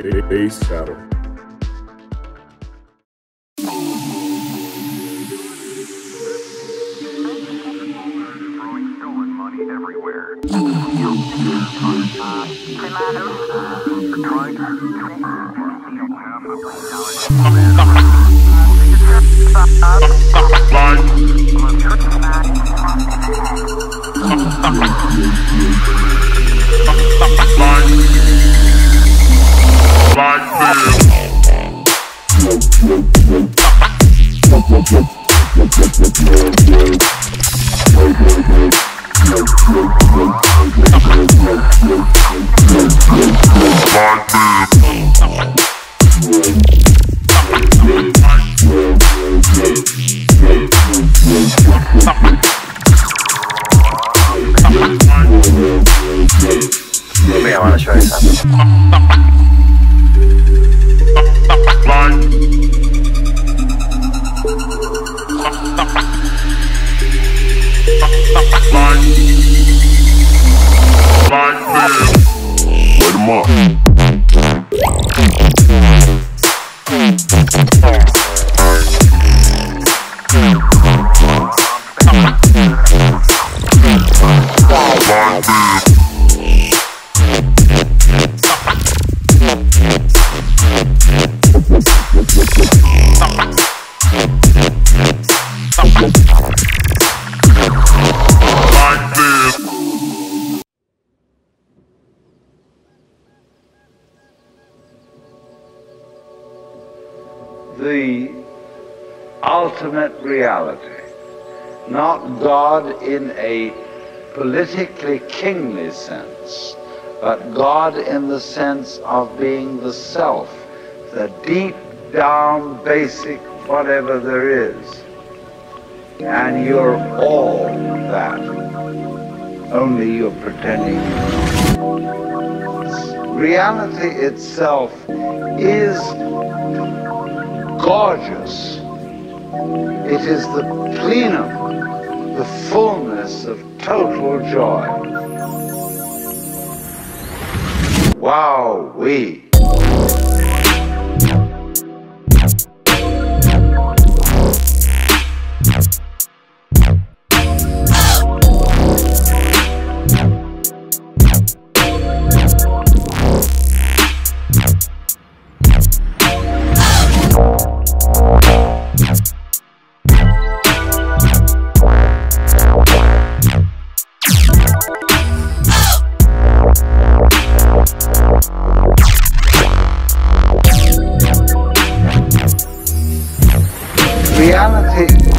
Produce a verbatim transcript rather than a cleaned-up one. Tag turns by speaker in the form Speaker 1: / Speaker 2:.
Speaker 1: Bass Battle.
Speaker 2: Everywhere.
Speaker 3: Maybe I want to show you something.
Speaker 1: Light 'em up.
Speaker 4: The ultimate reality, not God in a politically kingly sense, but God in the sense of being the self, the deep down basic whatever there is. And you're all that, only you're pretending. Reality itself is gorgeous. It is the plenum, the fullness of total joy. Wow-wee. Reality